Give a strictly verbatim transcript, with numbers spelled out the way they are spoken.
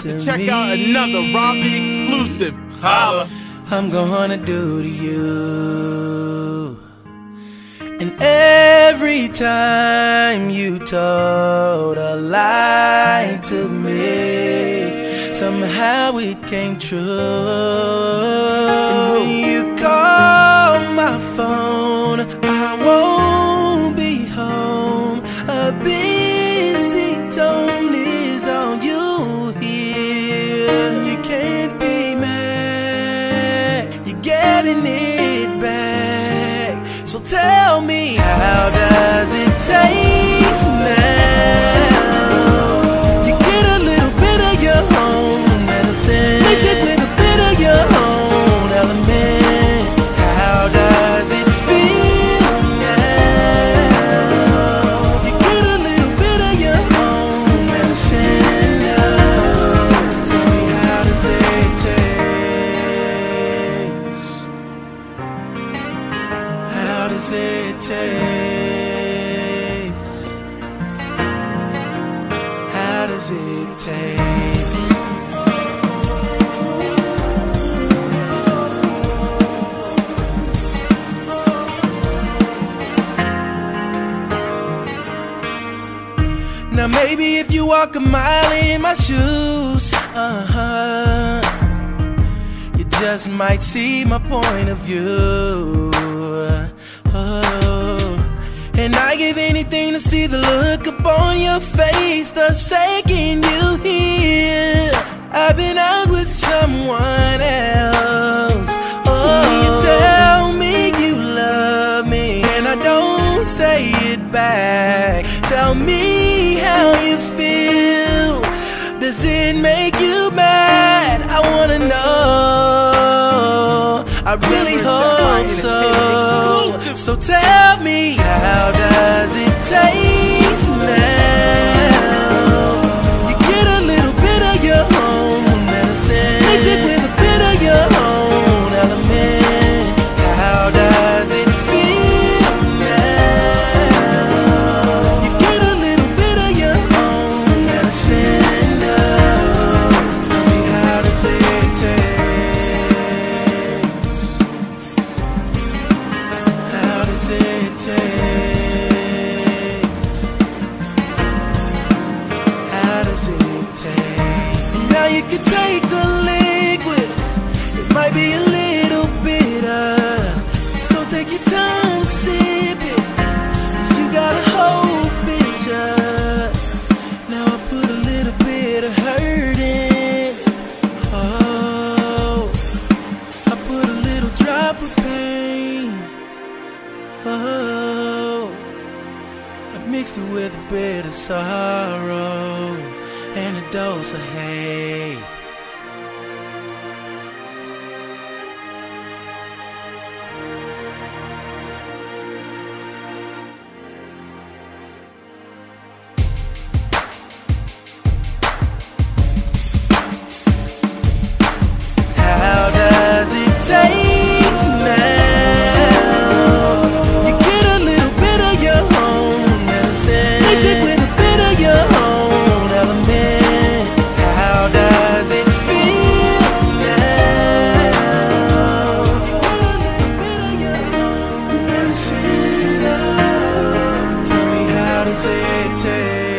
about to, to check me. out another Robbie exclusive. Holla. I'm gonna do to you. And every time you told a lie to me, somehow it came true. And when you call my phone, I won't be home. A busy tone is all you hear. You can't be mad, you're getting it back. So tell me, how does it taste now? You get a little bit of your own medicine, mix it with a bit of your own element. How does it feel now? You get a little bit of your own medicine now. Tell me, how does it taste? How does it taste? How does it taste? Now maybe if you walk a mile in my shoes, uh-huh, you just might see my point of view. Oh, and I give anything to see the look upon your face the second you hear I've been out with someone else. Oh, you tell me you love me and I don't say it back. Tell me how you feel. Does it make you mad? I wanna know. I really hope so. So tell me, how does it taste now? You get a little bit of your own medicine, mix it with a bit of your own element. How does it feel now? You get a little bit of your own medicine now. Tell me, how does it taste? How does it taste? How does it taste? Now you can take the liquid, it might be a little bitter, so take your time, sip it, 'cause you got a whole picture. Now I put a little bit of hurt in. Oh, I put a little drop of pain. Oh, I mixed it with a bit of sorrow and a dose of hate. How does it taste now? You get a little bit of your own medicine, mix it with a bit of your own element. How does it feel now? You get a little bit of your own medicine now. Tell me, how does it taste?